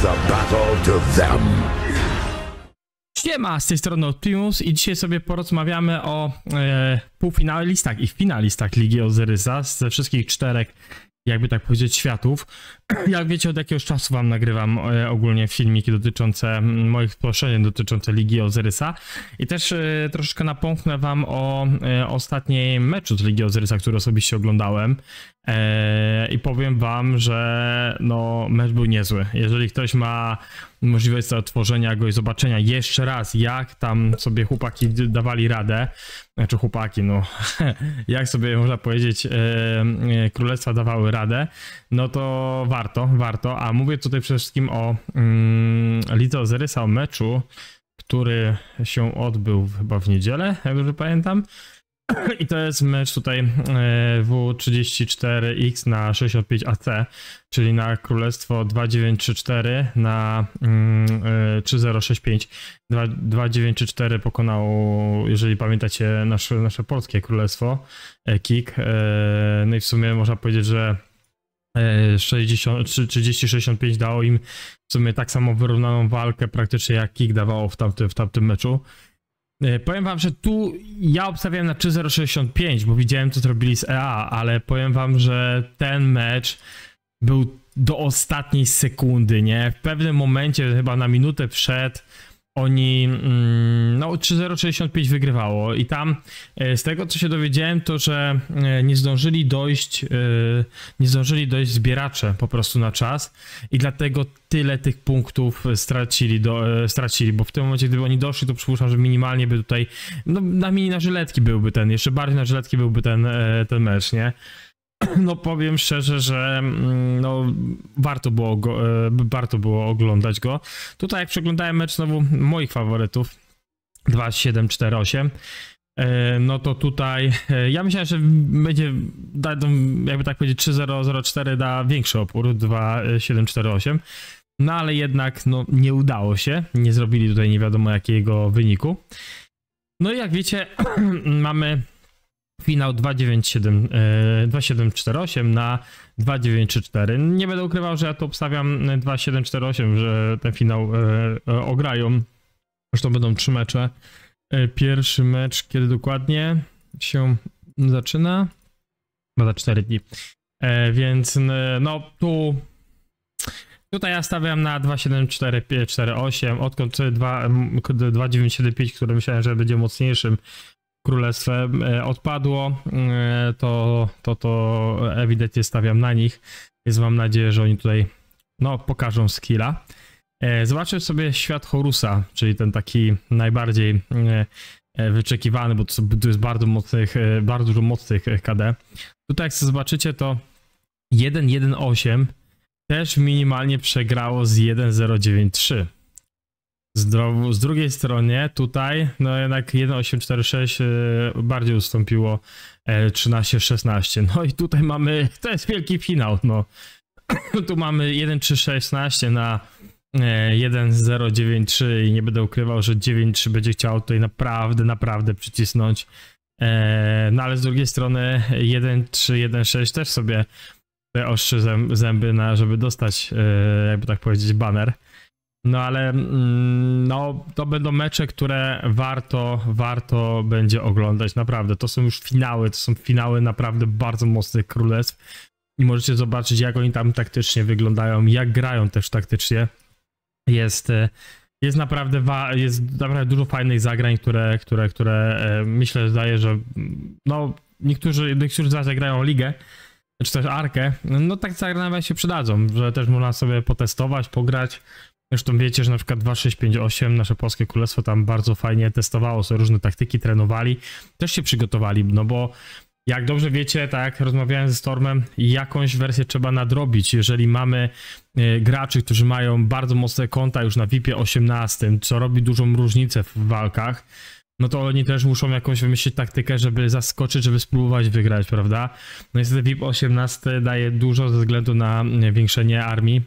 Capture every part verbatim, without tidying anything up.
the battle to them. Siema, z tej strony Optimus i dzisiaj sobie porozmawiamy o e, półfinalistach i finalistach Ligi Ozyrysa ze wszystkich czterech, jakby tak powiedzieć, światów. Jak wiecie, od jakiegoś czasu wam nagrywam e, ogólnie filmiki dotyczące moich spostrzeżeń dotyczące Ligi Ozyrysa i też e, troszeczkę napomknę wam o e, ostatnim meczu z Ligi Ozyrysa, który osobiście oglądałem. E, I powiem wam, że no, mecz był niezły. Jeżeli ktoś ma możliwość otworzenia go i zobaczenia jeszcze raz, jak tam sobie chłopaki dawali radę, znaczy chłopaki, no jak sobie można powiedzieć, e, e, królestwa dawały radę, no to warto, warto. A mówię tutaj przede wszystkim o mm, Lidze Ozyrysa, o meczu, który się odbył chyba w niedzielę, jak dobrze pamiętam. I to jest mecz tutaj W trzydzieści cztery X na sześćdziesiąt pięć A C, czyli na Królestwo dwa dziewięć trzy cztery na trzy zero sześć pięć. dwa dziewięć trzy cztery pokonało, jeżeli pamiętacie, nasze, nasze polskie królestwo, Kik. No i w sumie można powiedzieć, że sześćdziesiąt, trzydzieści sześćdziesiąt pięć dało im w sumie tak samo wyrównaną walkę praktycznie jak Kik dawało w tamtym, w tamtym meczu. Powiem wam, że tu ja obstawiałem na trzy zero sześćdziesiąt pięć, bo widziałem, co zrobili z E A, ale powiem wam, że ten mecz był do ostatniej sekundy, nie? W pewnym momencie, chyba na minutę przed, oni, no trzy zero sześćdziesiąt pięć wygrywało i tam z tego, co się dowiedziałem, to, że nie zdążyli dojść, nie zdążyli dojść zbieracze po prostu na czas i dlatego tyle tych punktów stracili, do, stracili, bo w tym momencie, gdyby oni doszli, to przypuszczam, że minimalnie by tutaj, no na mini na żyletki byłby ten, jeszcze bardziej na żyletki byłby ten, ten mecz, nie? No powiem szczerze, że no, warto, było go, warto było oglądać go. Tutaj jak przeglądałem mecz znowu moich faworytów dwa siedem cztery osiem, no to tutaj ja myślałem, że będzie, jakby tak powiedzieć, trzy zero zero cztery da większy opór, dwa siedem cztery osiem, no ale jednak no, nie udało się, nie zrobili tutaj nie wiadomo jakiego wyniku. No i jak wiecie, mamy finał dwa dziewięć siedem, dwa siedem cztery osiem na dwa dziewięć trzy cztery. Nie będę ukrywał, że ja to obstawiam dwa siedem cztery osiem, że ten finał ograją. Zresztą będą trzy mecze. Pierwszy mecz, kiedy dokładnie się zaczyna? Chyba za cztery dni. Więc no tu tutaj ja stawiam na dwa siedem cztery cztery osiem, odkąd dwa dziewięć siedem pięć, który myślałem, że będzie mocniejszym królestwem, odpadło, to, to, to ewidentnie stawiam na nich, więc mam nadzieję, że oni tutaj no, pokażą skilla. Zobaczę sobie świat Horusa, czyli ten taki najbardziej wyczekiwany, bo to jest bardzo mocnych, bardzo dużo mocnych K D. Tutaj jak sobie zobaczycie, to jeden jeden osiem też minimalnie przegrało z jeden zero dziewięć trzy. Z, z drugiej stronie tutaj, no jednak jeden osiem cztery sześć bardziej ustąpiło trzynaście szesnaście. No i tutaj mamy, to jest wielki finał, no. Tu mamy jeden trzy szesnaście na jeden zero dziewięć trzy i nie będę ukrywał, że dziewięć trzy będzie chciał tutaj naprawdę, naprawdę przycisnąć. No ale z drugiej strony jeden trzy jeden sześć też sobie ostrzy zęby, na, żeby dostać, jakby tak powiedzieć, baner. No ale no, to będą mecze, które warto, warto będzie oglądać, naprawdę. To są już finały, to są finały naprawdę bardzo mocnych królestw i możecie zobaczyć, jak oni tam taktycznie wyglądają, jak grają też taktycznie. Jest, jest, naprawdę, jest naprawdę dużo fajnych zagrań, które, które, które myślę, zdaje, że no, niektórzy, niektórzy zagrają ligę, czy też arkę, no tak zagrania się przydadzą, że też można sobie potestować, pograć. Zresztą wiecie, że na przykład dwa sześć pięć osiem, nasze polskie królestwo tam bardzo fajnie testowało sobie różne taktyki, trenowali, też się przygotowali, no bo jak dobrze wiecie, tak jak rozmawiałem ze Stormem, jakąś wersję trzeba nadrobić, jeżeli mamy y, graczy, którzy mają bardzo mocne konta już na V I P osiemnaście, co robi dużą różnicę w walkach, no to oni też muszą jakąś wymyślić taktykę, żeby zaskoczyć, żeby spróbować wygrać, prawda? No niestety V I P osiemnaście daje dużo ze względu na zwiększenie armii.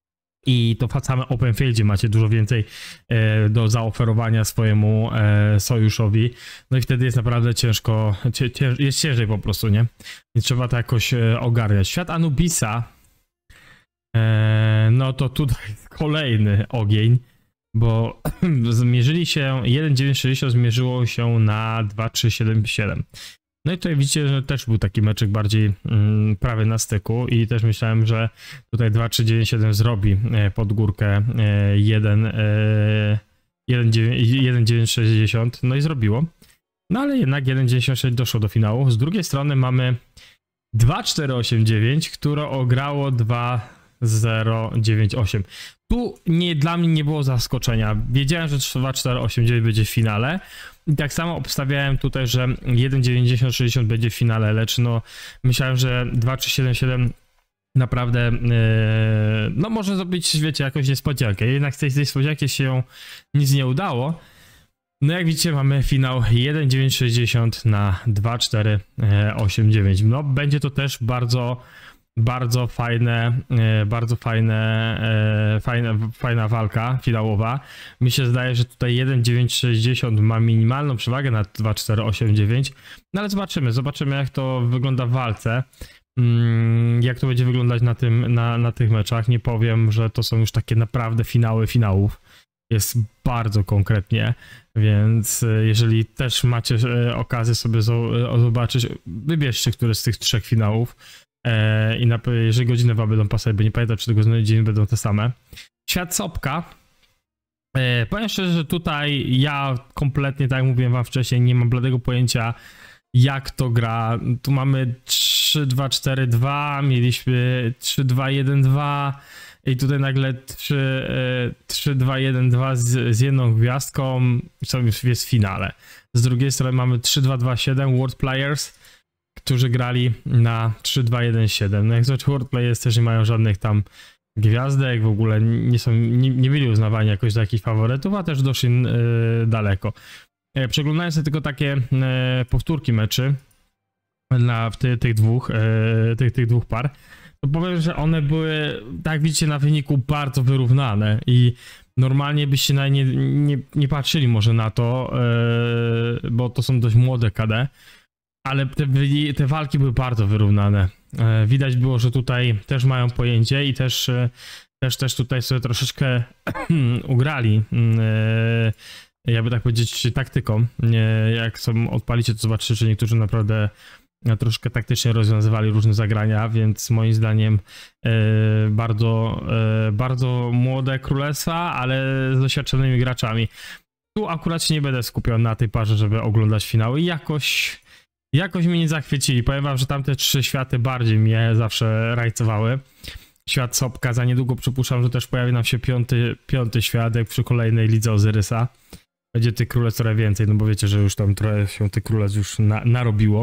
I to w samym Open Fieldzie macie dużo więcej e, do zaoferowania swojemu e, sojuszowi. No i wtedy jest naprawdę ciężko, cię, cięż, jest ciężej po prostu, nie? Więc trzeba to jakoś e, ogarniać. Świat Anubisa Eee, no to tutaj kolejny ogień, bo zmierzyli się, jeden dziewięć sześćdziesiąt zmierzyło się na dwa trzy siedem siedem. No i tutaj widzicie, że też był taki meczek bardziej mm, prawie na styku i też myślałem, że tutaj dwa trzy dziewięć siedem zrobi e, pod górkę e, jeden dziewięć sześćdziesiąt, no i zrobiło. No ale jednak jeden dziewięć sześć doszło do finału. Z drugiej strony mamy dwa cztery osiem dziewięć, które ograło dwa zero dziewięć osiem. Tu nie, dla mnie nie było zaskoczenia. Wiedziałem, że dwa cztery osiem dziewięć będzie w finale. I tak samo obstawiałem tutaj, że jeden dziewięćdziesiąt sześćdziesiąt będzie w finale, lecz no myślałem, że dwa trzy siedem siedem naprawdę yy, no może zrobić, wiecie, jakąś niespodziankę. Jednak z tej niespodzianki się nic nie udało. No jak widzicie, mamy finał jeden dziewięć sześćdziesiąt na dwa cztery osiem dziewięć. No będzie to też bardzo bardzo fajne, bardzo fajne, fajna, fajna walka finałowa. Mi się zdaje, że tutaj jeden dziewięć sześćdziesiąt ma minimalną przewagę na dwa cztery osiem dziewięć. No ale zobaczymy, zobaczymy jak to wygląda w walce. Jak to będzie wyglądać na, tym, na, na tych meczach. Nie powiem, że to są już takie naprawdę finały finałów. Jest bardzo konkretnie, więc jeżeli też macie okazję sobie zobaczyć, wybierzcie który z tych trzech finałów. I na, jeżeli godziny wam będą pasować, bo nie pamiętam, czy te godziny będą te same. Świat Sobka. E, powiem szczerze, że tutaj ja kompletnie, tak jak mówiłem wam wcześniej, nie mam bladego pojęcia, jak to gra. Tu mamy trzy dwa cztery dwa, mieliśmy trzy dwa jeden dwa i tutaj nagle trzy dwa jeden dwa z, z jedną gwiazdką, co już jest w finale. Z drugiej strony mamy trzy dwa dwa siedem World Players, którzy grali na trzy dwa jeden siedem. No jak zobaczyć, World Players też nie mają żadnych tam gwiazdek, w ogóle nie są, nie, nie byli uznawani jakoś za jakichś faworytów, a też doszli yy, daleko. E, przeglądałem sobie tylko takie e, powtórki meczy na, w ty, tych, dwóch, e, tych, tych dwóch par, to powiem, że one były, tak jak widzicie na wyniku, bardzo wyrównane i normalnie byście na nie, nie, nie patrzyli może na to, e, bo to są dość młode K D, ale te, te walki były bardzo wyrównane. E, widać było, że tutaj też mają pojęcie i też, e, też, też tutaj sobie troszeczkę ugrali, e, jakby tak powiedzieć, taktyką. E, jak sobie odpalicie, to zobaczycie, że niektórzy naprawdę troszkę taktycznie rozwiązywali różne zagrania, więc moim zdaniem e, bardzo, e, bardzo młode królestwa, ale z doświadczonymi graczami. Tu akurat się nie będę skupiał na tej parze, żeby oglądać finały i jakoś Jakoś mnie nie zachwycili. Powiem wam, że tamte trzy światy bardziej mnie zawsze rajcowały. Świat Sobka, za niedługo przypuszczam, że też pojawi nam się piąty, piąty świat, jak przy kolejnej lidze Ozyrysa. Będzie tych królestw trochę więcej, no bo wiecie, że już tam trochę się tych królestw już na, narobiło.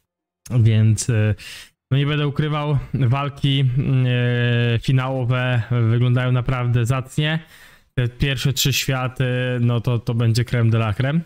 Więc no nie będę ukrywał, walki e, finałowe wyglądają naprawdę zacnie. Te pierwsze trzy światy, no to, to będzie creme de la creme.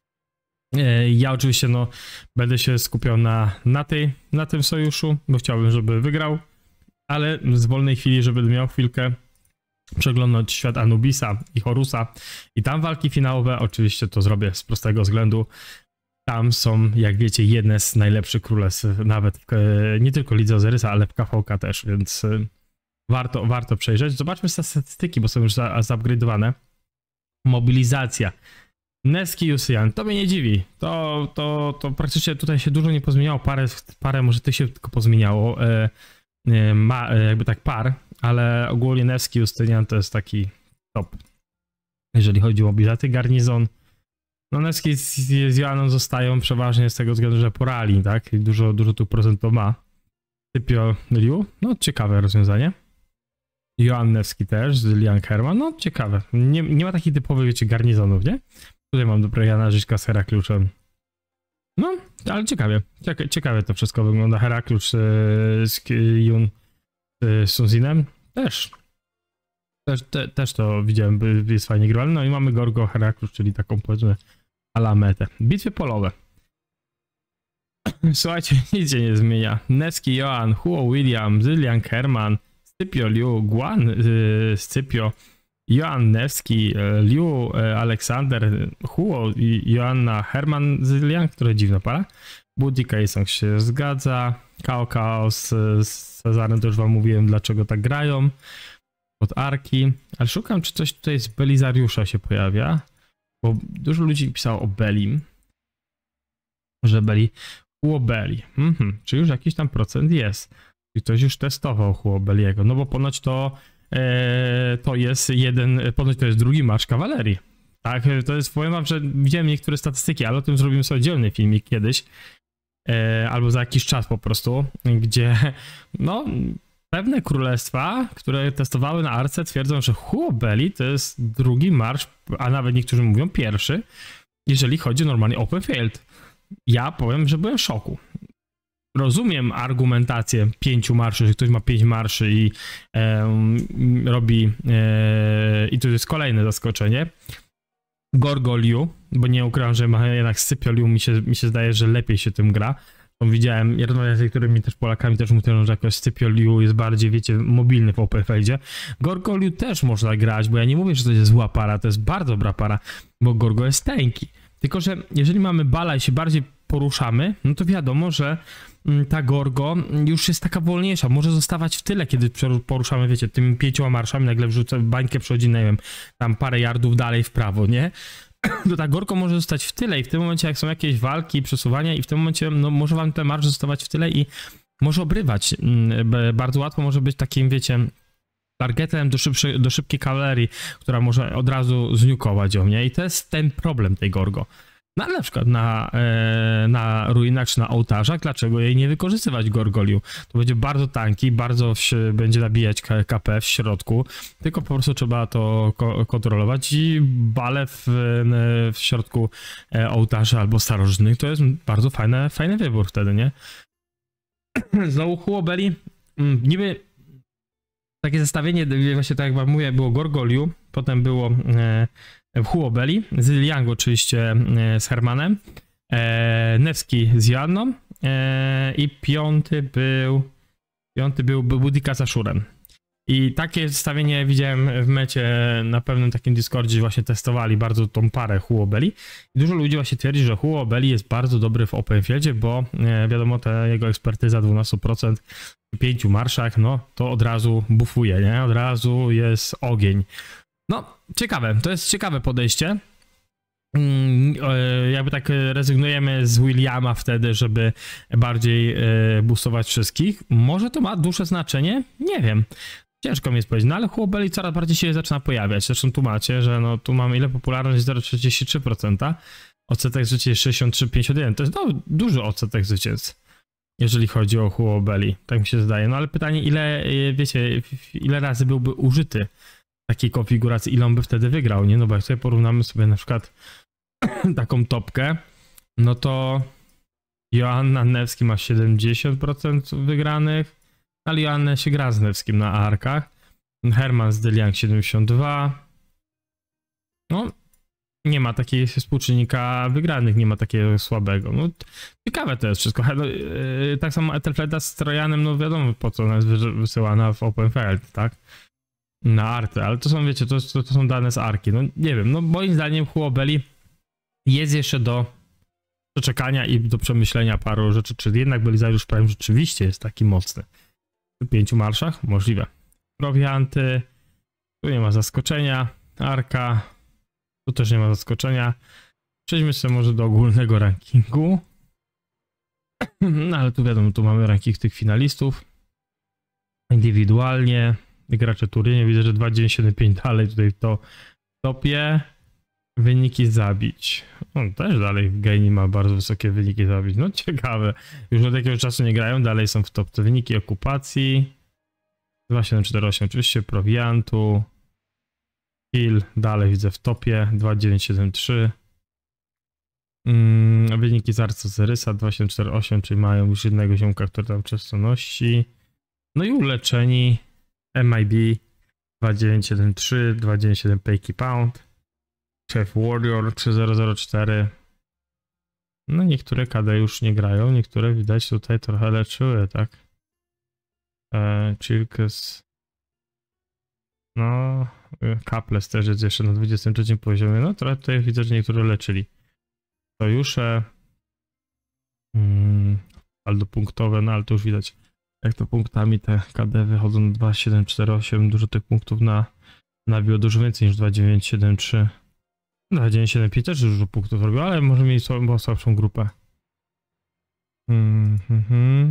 Ja oczywiście no będę się skupiał na, na, tej, na tym sojuszu, bo chciałbym, żeby wygrał, ale z wolnej chwili, żeby miał chwilkę przeglądać świat Anubisa i Horusa i tam walki finałowe, oczywiście to zrobię z prostego względu. Tam są, jak wiecie, jedne z najlepszych królestw, nawet w, nie tylko Lidze Ozyrysa, ale w K V K też, więc warto, warto przejrzeć. Zobaczmy statystyki, bo są już zupgrade'owane. Mobilizacja. Neski i Usyjan, to mnie nie dziwi, to, to, to praktycznie tutaj się dużo nie pozmieniało, parę, parę może tych się tylko pozmieniało, e, e, ma, e, jakby tak par, ale ogólnie Neski i Usyjan to jest taki top, jeżeli chodzi o mobilizację. Garnizon, no Neski z, z Joanną zostają przeważnie z tego względu, że porali, tak, i dużo, dużo tu procent to ma. Typio Liu, no ciekawe rozwiązanie. Joan Nevski też, z Liang Herman, no ciekawe, nie, nie ma takich typowych, wiecie, garnizonów, nie? Tutaj mam do Jana Żyćka z Herakliuszem. No, ale ciekawie. Cieka ciekawie to wszystko wygląda. Herakliusz e, z Jun e, Sunzinem też. Też, te, też to widziałem, by jest fajnie grywalny. No i mamy Gorgo Herakliusz, czyli taką, powiedzmy, alametę. Bitwy polowe. Słuchajcie, nic się nie zmienia. Neski Joan, Huo William, Zilian Herman, Scipio Liu, Guan y, Scipio, Joan Nevski, Liu Aleksander, Huo i Joanna Herman Zylian, które dziwna para. Buddy Kaysong się zgadza. Kao Chaos z Cezarem, to już wam mówiłem, dlaczego tak grają. Od Arki. Ale szukam, czy coś tutaj z Belizariusza się pojawia. Bo dużo ludzi pisało o Belim. Że Beli... Huo Beli. Mhm. Czy już jakiś tam procent jest. I ktoś już testował Huo Beliego. No bo ponoć to... E, to jest jeden... Ponoć to jest drugi marsz kawalerii. Tak, to jest... Powiem wam, że widziałem niektóre statystyki, ale o tym zrobimy sobie oddzielny filmik kiedyś. E, albo za jakiś czas po prostu. Gdzie... No... Pewne królestwa, które testowały na Arce, twierdzą, że Huo Beli to jest drugi marsz, a nawet niektórzy mówią pierwszy, jeżeli chodzi normalnie o open field. Ja powiem, że byłem w szoku. Rozumiem argumentację pięciu marszy, że ktoś ma pięć marszy i e, robi... E, I tu jest kolejne zaskoczenie. Gorgoliu, bo nie ukrywam, że ma jednak Scypioliu, mi się, mi się zdaje, że lepiej się tym gra. Widziałem, ja rozmawiałem z niektórymi też Polakami, też mówią, że jakoś Scypioliu jest bardziej, wiecie, mobilny w OpenFeldzie. Gorgoliu też można grać, bo ja nie mówię, że to jest zła para, to jest bardzo dobra para, bo Gorgo jest tanki. Tylko że jeżeli mamy bala i się bardziej poruszamy, no to wiadomo, że ta Gorgo już jest taka wolniejsza, może zostawać w tyle, kiedy poruszamy, wiecie, tymi pięcioma marszami, nagle wrzucę bańkę, przechodzi, nie wiem, tam parę yardów dalej w prawo, nie? To ta Gorko może zostać w tyle i w tym momencie, jak są jakieś walki, przesuwania i w tym momencie, no może wam ten marsz zostawać w tyle i może obrywać. Bardzo łatwo może być takim, wiecie, targetem do, szybszy, do szybkiej kawalerii, która może od razu zniukować ją, nie? I to jest ten problem tej Gorgo. No ale na przykład na, e, na ruinach czy na ołtarzach, dlaczego jej nie wykorzystywać Gorgoliu? To będzie bardzo tanki, bardzo w, będzie nabijać K P w środku, tylko po prostu trzeba to ko kontrolować i bale w, w środku e, ołtarzy albo starożytnych to jest bardzo fajny, fajny wybór wtedy, nie? Znowu Huo Beli, niby takie zestawienie, właśnie tak jak wam mówię, było Gorgoliu, potem było e, Huo Beli, Zyliang oczywiście e, z Hermanem, e, Nevski z Joanną e, i piąty był piąty był Budika z Ashurem. I takie zestawienie widziałem w mecie na pewnym takim Discordzie, właśnie testowali bardzo tą parę Huo Beli. I dużo ludzi właśnie twierdzi, że Huo Beli jest bardzo dobry w OpenFieldzie, bo e, wiadomo, ta jego ekspertyza dwanaście procent w pięciu marszach, no to od razu bufuje, nie? Od razu jest ogień. No, ciekawe, to jest ciekawe podejście. Mm, e, jakby tak rezygnujemy z Williama wtedy, żeby bardziej e, boostować wszystkich. Może to ma duże znaczenie? Nie wiem. Ciężko mi jest powiedzieć, no ale Huo Beli coraz bardziej się zaczyna pojawiać. Zresztą tu macie, że no tu mamy ile popularność? zero przecinek trzydzieści trzy procent. Odsetek zwycięstw sześćdziesiąt trzy przecinek pięćdziesiąt jeden. To jest no, duży odsetek zwycięstw, jeżeli chodzi o Huo Beli. Tak mi się zdaje. No ale pytanie, ile, wiecie, ile razy byłby użyty takiej konfiguracji, ile on by wtedy wygrał, nie? No bo jak sobie porównamy sobie na przykład taką topkę, no to Joanna Nevski ma siedemdziesiąt procent wygranych, ale Joanna się gra z Nevskim na arkach. Herman z Deliang siedemdziesiąt dwa. No, nie ma takiego współczynnika wygranych, nie ma takiego słabego. No, ciekawe to jest wszystko. No, yy, tak samo Ethelfleda z Trojanem, no wiadomo po co ona jest wysyłana w OpenFeld, tak? Na artę, ale to są, wiecie, to, to, to są dane z arki. No nie wiem, no moim zdaniem Huo Beli jest jeszcze do przeczekania i do przemyślenia paru rzeczy, czy jednak Belizariusz Prime rzeczywiście jest taki mocny. W pięciu marszach? Możliwe. Prowianty, tu nie ma zaskoczenia, arka, tu też nie ma zaskoczenia. Przejdźmy sobie może do ogólnego rankingu. No ale tu wiadomo, tu mamy ranking tych finalistów. Indywidualnie. Gracze turnieju, widzę, że dwa dziewięć siedem pięć dalej tutaj to topie. Wyniki zabić. On też dalej w Gaini ma bardzo wysokie wyniki zabić. No ciekawe. Już od jakiegoś czasu nie grają, dalej są w topce. Wyniki okupacji. dwa siedem cztery osiem oczywiście, prowiantu. Kill dalej widzę w topie. dwa dziewięć siedem trzy. Mm, wyniki z Arcozerysa dwa siedem cztery osiem, czyli mają już jednego ziomka, który tam często nosi. No i uleczeni M I B dwa dziewięć siedem trzy, dwa dziewięć siedem Payki Pound, Chef Warrior trzy zero zero cztery. No niektóre K D już nie grają, niektóre widać tutaj trochę leczyły, tak? Eee, Chilkes. No, Kaples też jest jeszcze na dwudziestym trzecim poziomie. No, trochę tutaj widzę, że niektórzy leczyli. Sojusze. Hmm, saldo punktowe, no ale to już widać, jak to punktami te K D wychodzą na dwa siedem cztery osiem. Dużo tych punktów na nabiło dużo więcej niż dwa dziewięć siedem trzy. dwa dziewięć siedem pięć też dużo punktów robił, ale może mieć słabą, słabszą grupę. Hmm, hmm, hmm.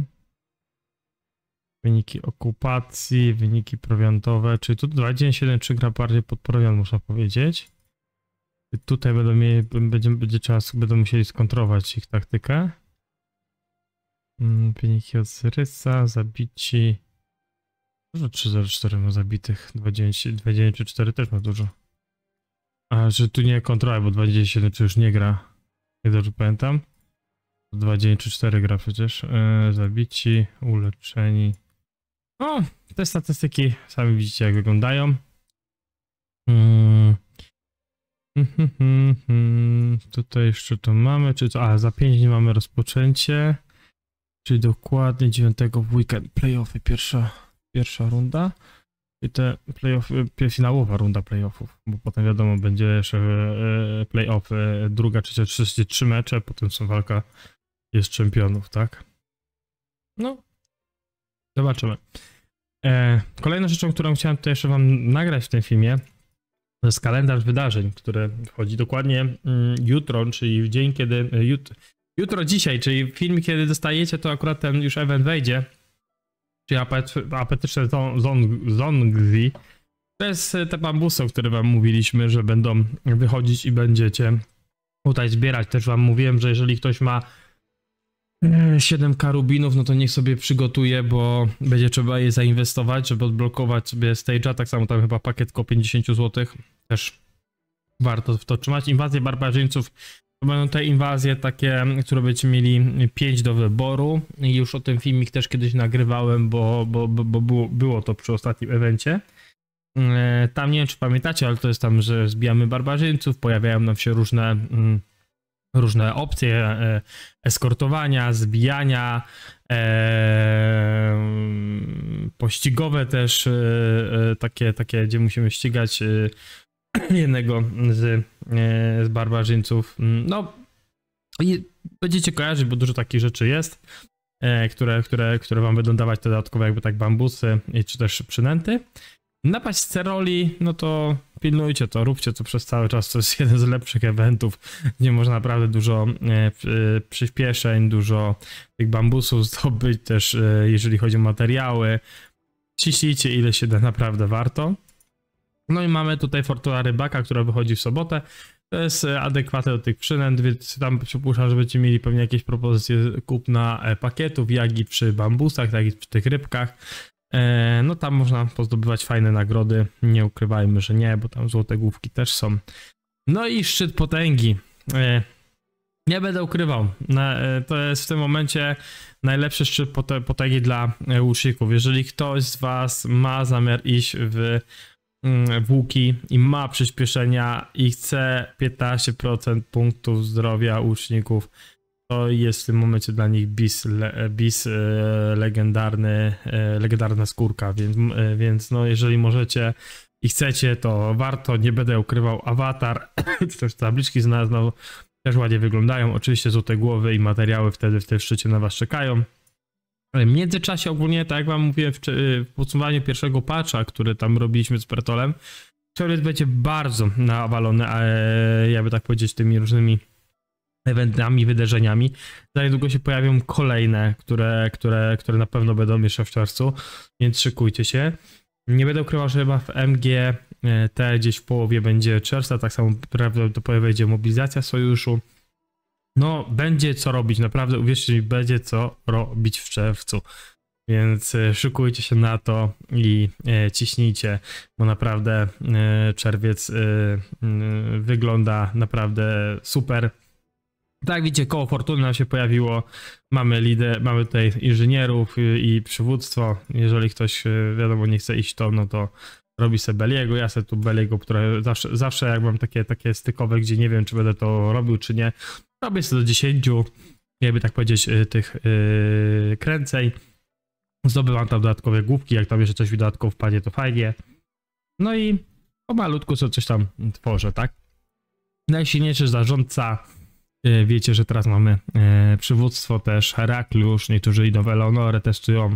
Wyniki okupacji, wyniki prowiantowe, czyli tu dwa dziewięć siedem trzy gra bardziej pod prowiant, można powiedzieć. I tutaj będą mieli, będzie, będzie trzeba, będą musieli skontrować ich taktykę. Hmm, wyniki od Syrysa, zabici. Dużo trzy zero cztery ma zabitych, dwa dziewięć trzy cztery też ma dużo. A, że tu nie kontrola, bo dwa dziewięć siedem trzy już nie gra. Jak dobrze pamiętam. dwa dziewięć trzy cztery gra przecież. Yy, zabici, uleczeni. O, te statystyki sami widzicie, jak wyglądają. Hmm. Hmm, hmm, hmm. Tutaj jeszcze to mamy, czy co? A, za pięć dni mamy rozpoczęcie. Czyli dokładnie dziewiątego w weekend. Playoffy, pierwsza, pierwsza runda. I te playoffy, finałowa runda playoffów, bo potem wiadomo, będzie jeszcze playoffy, druga, trzecia, trzydzieści trzy mecze, potem są walka jest czempionów, tak? No, zobaczymy. E, kolejną rzeczą, którą chciałem tutaj jeszcze wam nagrać w tym filmie, to jest kalendarz wydarzeń, który wchodzi dokładnie mm, jutro, czyli w dzień, kiedy... Jut, jutro, dzisiaj, czyli film, kiedy dostajecie, to akurat ten już event wejdzie. Czyli apetyczne zongzi. To jest te bambusy, o których wam mówiliśmy, że będą wychodzić i będziecie tutaj zbierać. Też wam mówiłem, że jeżeli ktoś ma siedem karubinów, no to niech sobie przygotuje, bo będzie trzeba je zainwestować, żeby odblokować sobie stage'a. Tak samo tam chyba pakiet koło pięćdziesiąt złotych. Też warto w to trzymać. Inwazje barbarzyńców. To będą te inwazje takie, które będziecie mieli pięć do wyboru. I już o tym filmik też kiedyś nagrywałem, bo, bo, bo, bo było, było to przy ostatnim evencie. Tam nie wiem, czy pamiętacie, ale to jest tam, że zbijamy barbarzyńców, pojawiają nam się różne, różne opcje eskortowania, zbijania, pościgowe też, takie, takie, gdzie musimy ścigać jednego z, z barbarzyńców. No i będziecie kojarzyć, bo dużo takich rzeczy jest, które, które, które wam będą dawać te dodatkowe jakby tak bambusy, czy też przynęty. Napaść z Ceroli, no to pilnujcie to, róbcie to przez cały czas, to jest jeden z lepszych eventów, gdzie można naprawdę dużo e, przyspieszeń, dużo tych bambusów zdobyć też, e, jeżeli chodzi o materiały. Ciśnijcie ile się da, naprawdę warto. No i mamy tutaj Fortuna Rybaka, która wychodzi w sobotę. To jest adekwatne do tych przynęt, więc tam przypuszczam, że będziecie mieli pewnie jakieś propozycje kupna pakietów, jak i przy bambusach, tak i przy tych rybkach. No tam można pozdobywać fajne nagrody, nie ukrywajmy, że nie, bo tam złote główki też są. No i szczyt potęgi. Nie będę ukrywał, to jest w tym momencie najlepszy szczyt potęgi dla łuczników. Jeżeli ktoś z was ma zamiar iść w w łuki i ma przyspieszenia i chce piętnaście procent punktów zdrowia łuczników, to jest w tym momencie dla nich bis, le, bis e, legendarny, e, legendarna skórka, więc, e, więc no jeżeli możecie i chcecie, to warto, nie będę ukrywał. Awatar, czy też tabliczki znalazł, też ładnie wyglądają, oczywiście złote głowy i materiały wtedy w tym szczycie na was czekają. W międzyczasie ogólnie, tak jak wam mówiłem w, w podsumowaniu pierwszego patcha, który tam robiliśmy z Pretolem, który będzie bardzo nawalony, e, jakby tak powiedzieć, tymi różnymi eventami, wydarzeniami. Za niedługo się pojawią kolejne, które, które, które na pewno będą jeszcze w czerwcu, więc szykujcie się. Nie będę ukrywał, że chyba w M G T gdzieś w połowie będzie czerwca, tak samo prawdopodobnie będzie mobilizacja sojuszu. No, będzie co robić, naprawdę, uwierzcie mi, będzie co robić w czerwcu. Więc e, szykujcie się na to i e, ciśnijcie, bo naprawdę e, czerwiec e, e, wygląda naprawdę super. Tak, widzicie, koło fortuny nam się pojawiło, mamy lider, mamy tutaj inżynierów i, i przywództwo. Jeżeli ktoś, e, wiadomo, nie chce iść to, no to robi sobie Beliego, ja sobie tu Beliego, które zawsze, zawsze jak mam takie, takie stykowe, gdzie nie wiem, czy będę to robił, czy nie, robię sobie do dziesięciu, jakby tak powiedzieć, tych yy, kręcej. Zdobywam tam dodatkowe główki, jak tam jeszcze coś mi dodatkowo wpadnie, to fajnie. No i pomalutku co coś tam tworzę, tak? Najsilniejszy zarządca, e, wiecie, że teraz mamy e, przywództwo też, Herakliusz, niektórzy idą w Eleonorę, testują.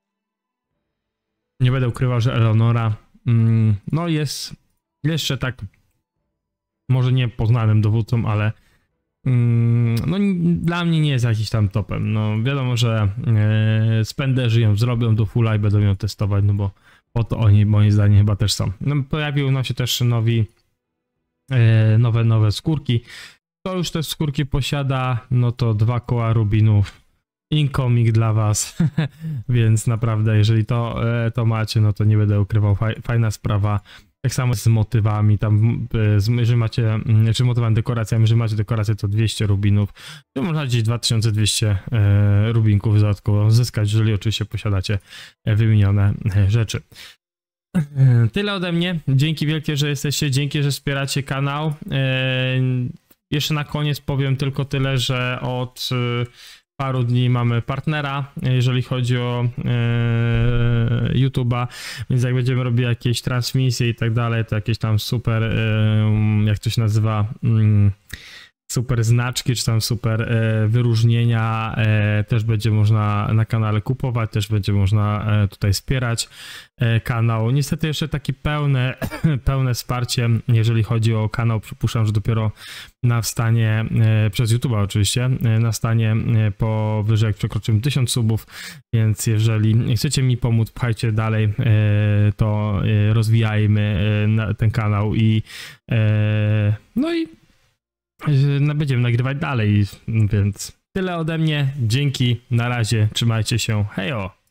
Nie będę ukrywał, że Eleonora mm, no jest jeszcze tak może nie poznanym dowódcą, ale mm, no dla mnie nie jest jakiś tam topem. No wiadomo, że e, spenderzy ją zrobią do fulla i będą ją testować, no bo po to oni moim zdaniem chyba też są. No pojawiły nam się też nowi e, nowe, nowe skórki. Kto już te skórki posiada, no to dwa koła rubinów. Incoming dla was, więc naprawdę jeżeli to, e, to macie, no to nie będę ukrywał, Faj, fajna sprawa. Tak samo z motywami, tam, z, jeżeli macie, czy motywami dekoracjami, jeżeli macie dekorację, to dwieście rubinów, to można gdzieś dwa tysiące dwieście e, rubinków dodatkowo zyskać, jeżeli oczywiście posiadacie wymienione rzeczy. E, tyle ode mnie, dzięki wielkie, że jesteście, dzięki, że wspieracie kanał. E, jeszcze na koniec powiem tylko tyle, że od e, paru dni mamy partnera, jeżeli chodzi o e, YouTube'a, więc jak będziemy robili jakieś transmisje i tak dalej, to jakieś tam super, e, jak to się nazywa, mm, super znaczki, czy tam super e, wyróżnienia e, też będzie można na kanale kupować, też będzie można e, tutaj wspierać e, kanał. Niestety jeszcze takie pełne, pełne wsparcie, jeżeli chodzi o kanał, przypuszczam, że dopiero na wstanie, e, przez YouTube'a oczywiście, e, na stanie e, powyżej jak przekroczymy tysiąc subów, więc jeżeli chcecie mi pomóc, pchajcie dalej, e, to e, rozwijajmy e, na, ten kanał i e, no i będziemy nagrywać dalej, więc tyle ode mnie, dzięki, na razie, trzymajcie się, hejo!